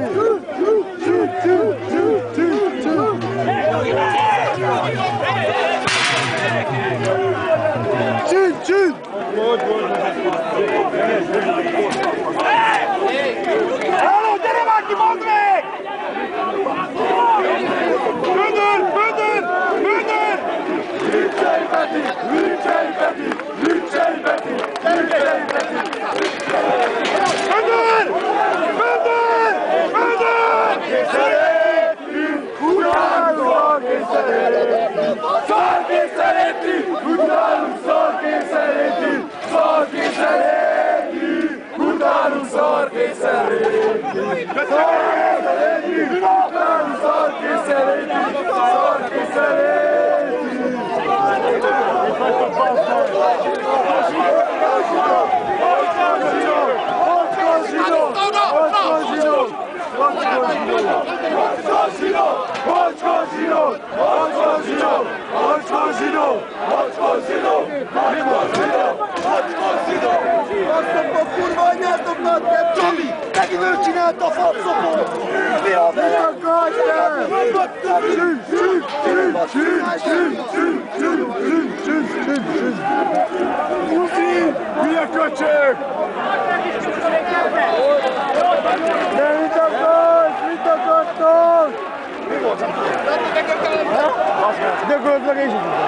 Kurva anyátoknak, nem Tomi! Neki ő csinálta a faszopot! Mi a felakadjál! Puszi! Hülye köcsög! De mit akarsz? Mit akartok? Gyakorlatilag én is